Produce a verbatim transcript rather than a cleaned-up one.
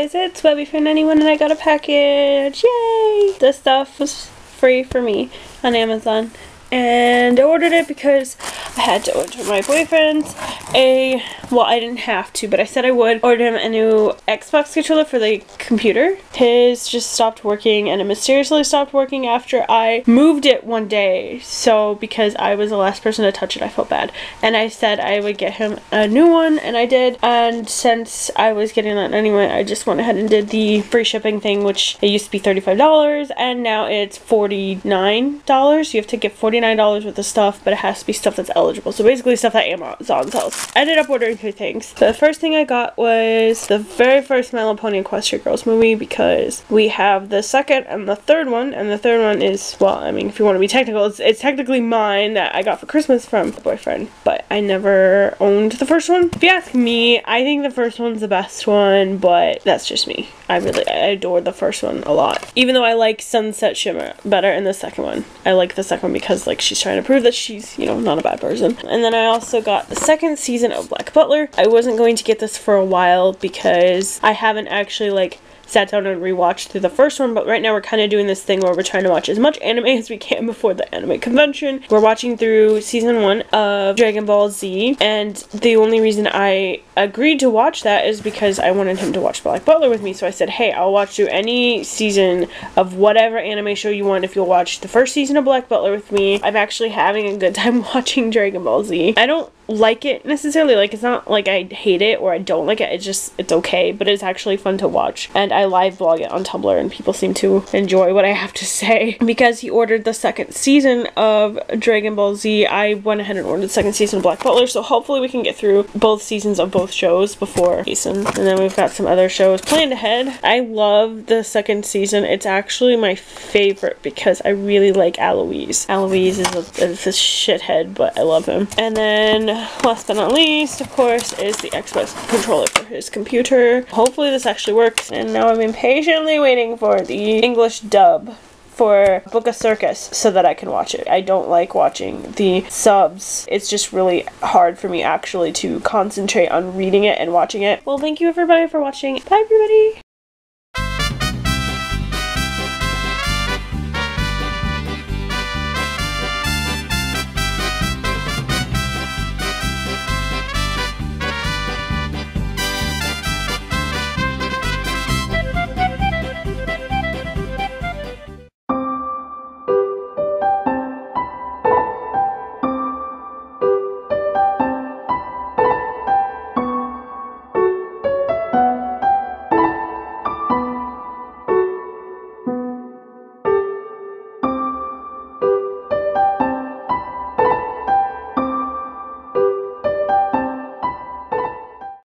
guys, it's Webby from anyone and I got a package. Yay! This stuff was free for me on Amazon. And I ordered it because I had to order my boyfriend a, well, I didn't have to, but I said I would order him a new Xbox controller for the computer. His just stopped working, and it mysteriously stopped working after I moved it one day. So because I was the last person to touch it, I felt bad. And I said I would get him a new one, and I did. And since I was getting that anyway, I just went ahead and did the free shipping thing, which it used to be thirty-five dollars, and now it's forty-nine dollars. You have to get forty-nine dollars worth of stuff, but it has to be stuff that's eligible. So basically stuff that Amazon sells. I ended up ordering three things. The first thing I got was the very first My Little Pony Equestria Girls movie, because we have the second and the third one, and the third one is, well, I mean, if you want to be technical, it's, it's technically mine that I got for Christmas from the boyfriend, but I never owned the first one. If you ask me, I think the first one's the best one, but that's just me. I really, I adored the first one a lot. Even though I like Sunset Shimmer better in the second one. I like the second one because, like, she's trying to prove that she's, you know, not a bad person. And then I also got the second season of Black Butler. I wasn't going to get this for a while because I haven't actually, like, sat down and rewatched through the first one, but right now we're kind of doing this thing where we're trying to watch as much anime as we can before the anime convention. We're watching through season one of Dragon Ball Z, and the only reason I agreed to watch that is because I wanted him to watch Black Butler with me. So I said, hey, I'll watch through any season of whatever anime show you want if you'll watch the first season of Black Butler with me. I'm actually having a good time watching Dragon Ball Z. I don't like it necessarily, like, it's not like I hate it or I don't like it, it's just, it's okay, but it's actually fun to watch. And I live blog it on Tumblr and people seem to enjoy what I have to say. Because he ordered the second season of Dragon Ball Z, I went ahead and ordered the second season of Black Butler, so hopefully we can get through both seasons of both shows before ACen. And then we've got some other shows planned ahead. I love the second season. It's actually my favorite because I really like Aloise. Aloise is a, is a shithead, but I love him. And then last but not least, of course, is the Xbox controller for his computer. Hopefully this actually works, and now I'm impatiently waiting for the English dub for Book of Circus so that I can watch it. I don't like watching the subs. It's just really hard for me actually to concentrate on reading it and watching it. Well, thank you everybody for watching. Bye everybody!